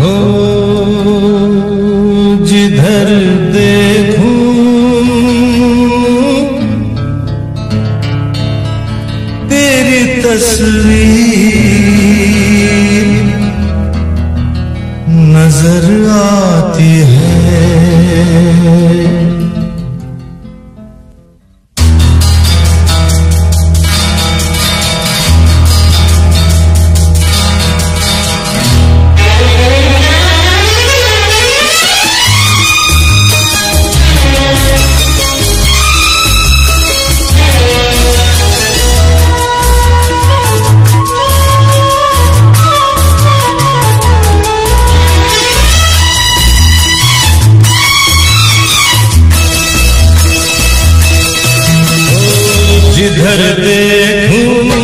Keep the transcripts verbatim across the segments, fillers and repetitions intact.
हो जिधर देखूं तेरी तस्वीर नजर आती है। जिधर देखूं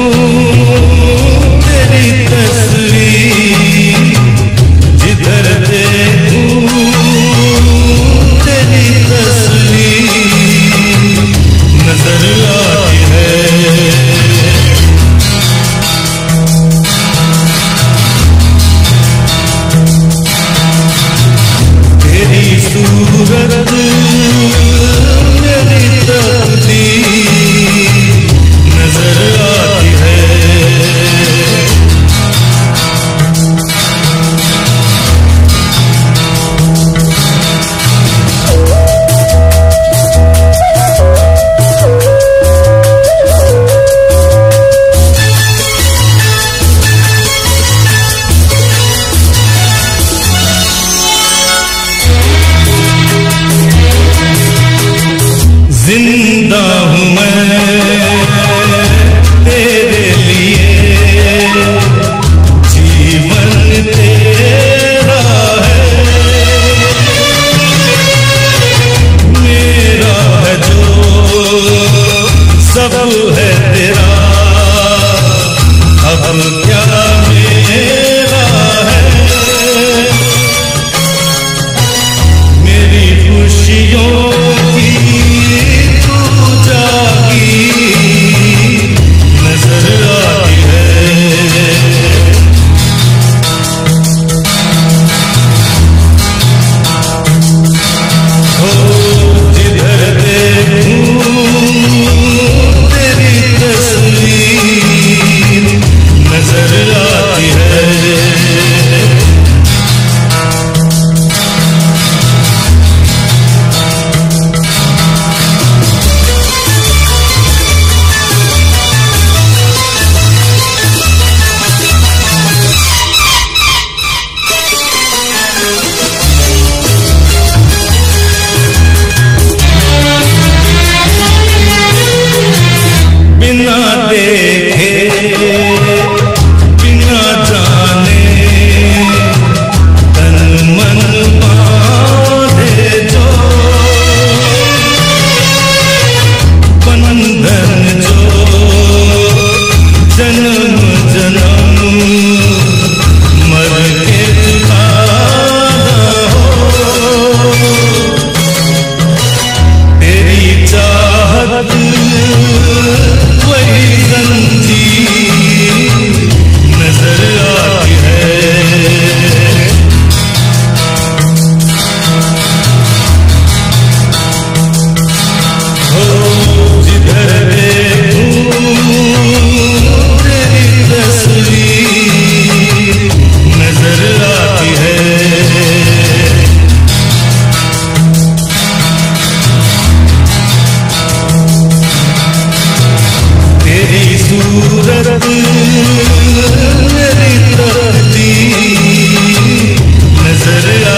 तेरी तस्वीर, जिधर देखूं तेरी तस्वीर नजर आती है। तेरी सूरत मेरी तकदीर नजर आती है। जिंदा हूँ मैं तेरे लिए, जीवन तेरा है, मेरा है जो सब है तेरा, अब क्या मेरा है। मेरी खुशियों की तू जागी नजर आती है। हो जिधर देखूं तेरी तस्वीर नजर आती है। बिना देखे बिना जाने तन मन बांधे जो बंधन जो जन्म जन्म मर के जुदाना हो। तेरी चाहत वही जंजीर नजर आती है। हो जिधर देखूं तेरी तस्वीर नजर आती है। तेरी सूरत मेरी तकदीर नजर